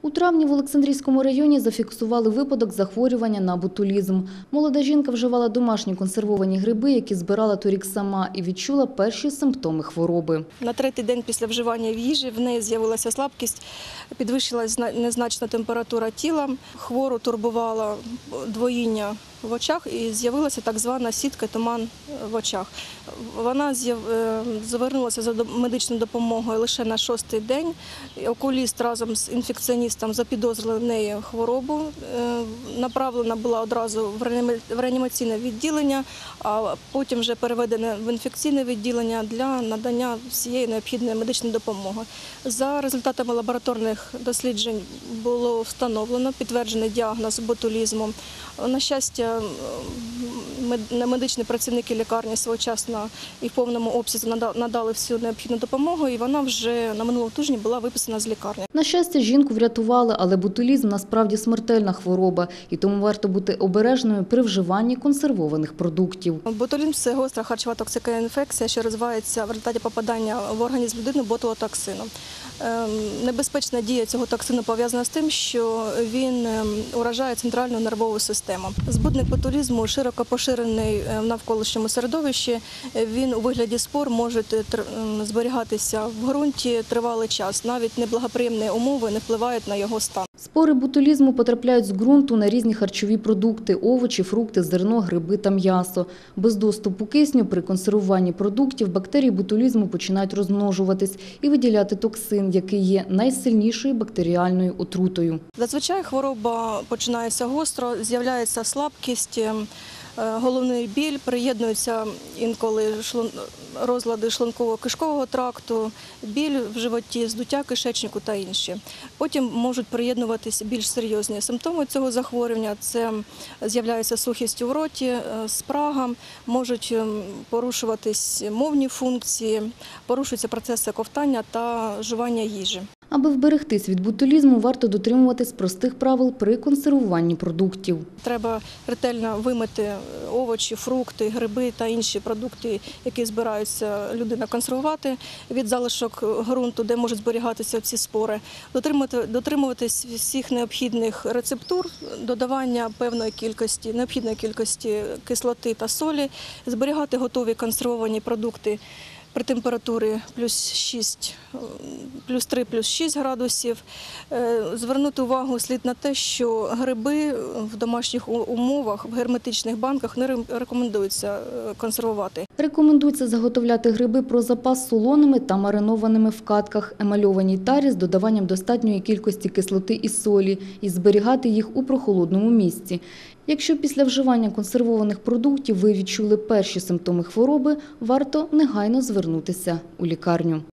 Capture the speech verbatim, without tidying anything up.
У травні в Олександрійському районі зафіксували випадок захворювання на ботулізм. Молода жінка вживала домашні консервовані гриби, які збирала торік сама, і відчула перші симптоми хвороби. На третій день після вживання їжі в неї з'явилася слабкість, підвищилась незначна температура тіла, хвору турбувало двоїння в очах і з'явилася так звана сітка, туман в очах. Вона звернулася за медичною допомогою лише на шостий день. Окуліст разом з інфекціоністом запідозрили в неї хворобу. Направлена була одразу в реанімаційне відділення, а потім вже переведена в інфекційне відділення для надання всієї необхідної медичної допомоги. За результатами лабораторних досліджень було встановлено підтверджений діагноз ботулізму. На щастя, медичні працівники лікарні своєчасно і в повному обсязі надали всю необхідну допомогу, і вона вже на минулому тижні була виписана з лікарні. На щастя, жінку врятували, але ботулізм насправді смертельна хвороба, і тому варто бути обережною при вживанні консервованих продуктів. Ботулізм – це гостра харчова токсична інфекція, що розвивається в результаті попадання в організм людини ботулотоксину. Небезпечна дія цього токсину пов'язана з тим, що він уражає центральну нервову систему. Збудник ботулізму широко поширений в навколишньому середовищі. Він у вигляді спор може зберігатися в ґрунті тривалий час. Навіть неблагоприємні умови не впливають на його стан. Спори ботулізму потрапляють з ґрунту на різні харчові продукти – овочі, фрукти, зерно, гриби та м'ясо. Без доступу кисню при консервуванні продуктів бактерії ботулізму починають розмножуватись і виділяти токсин, який є найсильнішою бактеріальною отрутою. Зазвичай хвороба починається гостро, з'являється слабкість, головний біль, приєднуються інколи розлади шлунково-кишкового тракту, біль в животі, здуття кишечнику та інші. Потім можуть приєднуватися більш серйозні симптоми цього захворювання. Це з'являється сухість у роті, спрага, можуть порушуватись мовні функції, порушуються процеси ковтання та жування їжі. Аби вберегтись від ботулізму, варто дотримуватись простих правил при консервуванні продуктів. Треба ретельно вимити овочі, фрукти, гриби та інші продукти, які збирається людина консервувати від залишок ґрунту, де можуть зберігатися ці спори. Дотримуватись всіх необхідних рецептур, додавання певної кількості, необхідної кількості кислоти та солі, зберігати готові консервовані продукти при температурі плюс шість, плюс три, плюс шість градусів. Звернути увагу слід на те, що гриби в домашніх умовах, в герметичних банках не рекомендується консервувати. Рекомендується заготовляти гриби про запас солоними та маринованими в катках, емальованій тарі з додаванням достатньої кількості кислоти і солі і зберігати їх у прохолодному місці. Якщо після вживання консервованих продуктів ви відчули перші симптоми хвороби, варто негайно звернутися у лікарню.